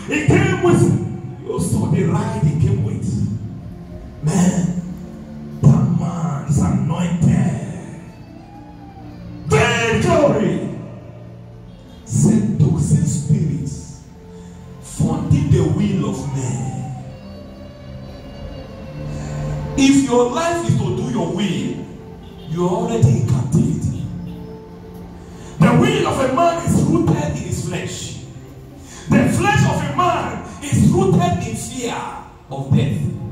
It came with, you saw the ride it came with. Man, that man is anointed. Vain glory. Seducing spirits, funding the will of man. If your life is to do your will, you are already in captivity. The will of a man is rooted in his flesh. The flesh of a man is rooted in fear of death.